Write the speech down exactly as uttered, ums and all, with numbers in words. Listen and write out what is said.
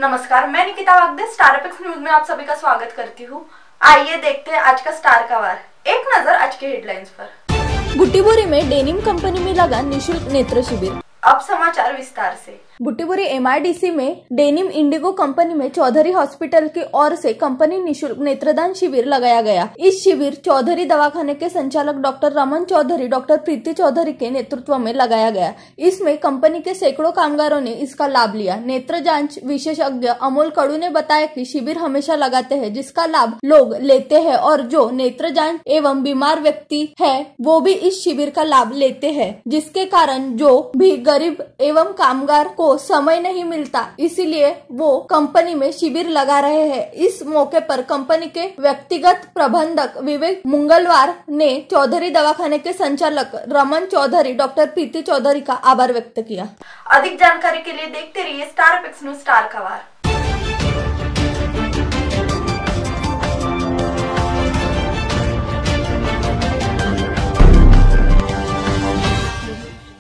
नमस्कार, मैं Nikita Wagde Star Epics News में आप सभी का स्वागत करती हूँ। आइए देखते हैं आज का स्टार का वार। एक नजर आज के हेडलाइंस पर। बुटीबोरी में डेनिम कंपनी में लगा निशुल्क नेत्र शिविर। अब समाचार विस्तार से। बुटीबोरी एमआईडीसी में डेनिम इंडिगो कंपनी में चौधरी हॉस्पिटल की ओर से कंपनी निशुल्क नेत्रदान शिविर लगाया गया। इस शिविर चौधरी दवाखाने के संचालक डॉक्टर रमन चौधरी, डॉक्टर प्रीति चौधरी के नेतृत्व में लगाया गया। इसमें कंपनी के सैकड़ों कामगारों ने इसका लाभ लिया। नेत्र जांच विशेषज्ञ अमोल कडू ने बताया कि शिविर हमेशा लगाते हैं, जिसका लाभ लोग लेते हैं और जो नेत्र जांच एवं बीमार व्यक्ति है वो भी इस शिविर का लाभ लेते हैं, जिसके कारण जो भी गरीब एवं कामगार को समय नहीं मिलता, इसीलिए वो कंपनी में शिविर लगा रहे हैं। इस मौके पर कंपनी के व्यक्तिगत प्रबंधक विवेक मंगलवार ने चौधरी दवाखाने के संचालक रमन चौधरी, डॉक्टर प्रीति चौधरी का आभार व्यक्त किया। अधिक जानकारी के लिए देखते रहिए स्टार एपिक्स न्यूज स्टार का वार।